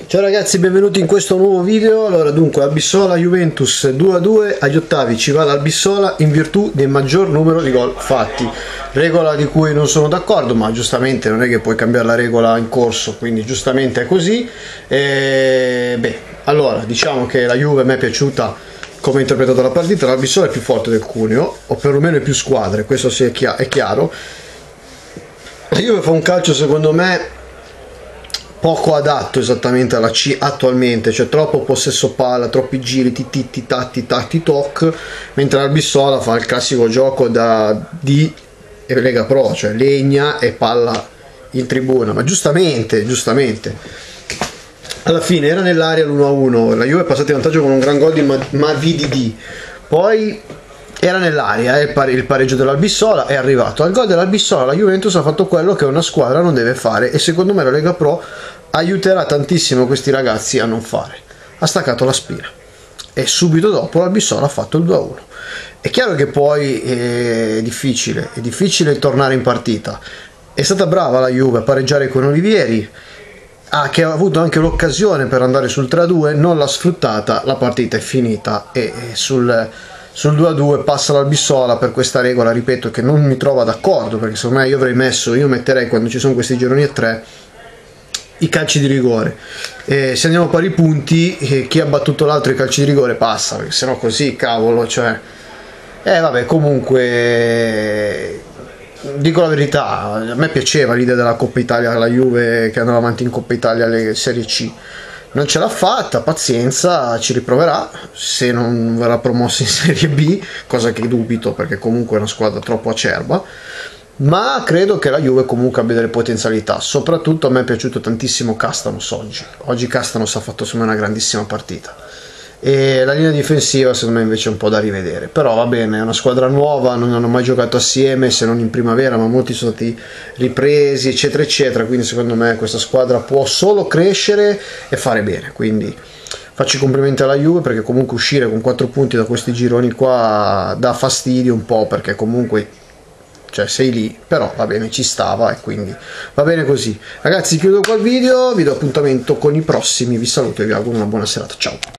Ciao ragazzi, benvenuti in questo nuovo video. Allora, dunque, Albissola Juventus 2-2, agli ottavi ci va l'Albissola in virtù del maggior numero di gol fatti, regola di cui non sono d'accordo, ma giustamente non è che puoi cambiare la regola in corso, quindi giustamente è così. Allora, diciamo che la Juve a me è piaciuta come ha interpretato la partita. L'Albissola è più forte del Cuneo, o perlomeno è più squadre, questo sì è chiaro. La Juve fa un calcio secondo me poco adatto esattamente alla C attualmente, cioè troppo possesso palla, troppi giri, tatti, tatti, toc, mentre l'Albissola fa il classico gioco di Lega Pro, cioè legna e palla in tribuna, ma giustamente alla fine era nell'area l'1-1, la Juve è passata in vantaggio con un gran gol di Mavididi, poi era nell'area il pareggio dell'Albissola è arrivato. Al gol dell'Albissola la Juventus ha fatto quello che una squadra non deve fare, e secondo me la Lega Pro aiuterà tantissimo questi ragazzi a non fare. Ha staccato la spina e subito dopo l'Albissola ha fatto il 2-1. È chiaro che poi è difficile tornare in partita. È stata brava la Juve a pareggiare con Olivieri, che ha avuto anche l'occasione per andare sul 3-2, non l'ha sfruttata, la partita è finita e sul 2-2 passa l'Albissola per questa regola, ripeto, che non mi trova d'accordo, perché secondo me io metterei, quando ci sono questi gironi a 3, i calci di rigore. Se andiamo a pari punti, chi ha battuto l'altro i calci di rigore passa, perché sennò così, cavolo, cioè vabbè, comunque dico la verità, a me piaceva l'idea della Coppa Italia, la Juve che andava avanti in Coppa Italia alle Serie C. Non ce l'ha fatta, pazienza, ci riproverà se non verrà promossa in Serie B, cosa che dubito perché comunque è una squadra troppo acerba, ma credo che la Juve comunque abbia delle potenzialità. Soprattutto a me è piaciuto tantissimo Castanos oggi Castanos ha fatto secondo me una grandissima partita, e la linea difensiva secondo me invece è un po' da rivedere, però va bene, è una squadra nuova, non hanno mai giocato assieme se non in primavera, ma molti sono stati ripresi eccetera eccetera, quindi secondo me questa squadra può solo crescere e fare bene, quindi faccio i complimenti alla Juve, perché comunque uscire con 4 punti da questi gironi qua dà fastidio un po', perché comunque sei lì, però va bene, ci stava e quindi va bene così. Ragazzi, chiudo qua il video, vi do appuntamento con i prossimi, vi saluto e vi auguro una buona serata, ciao.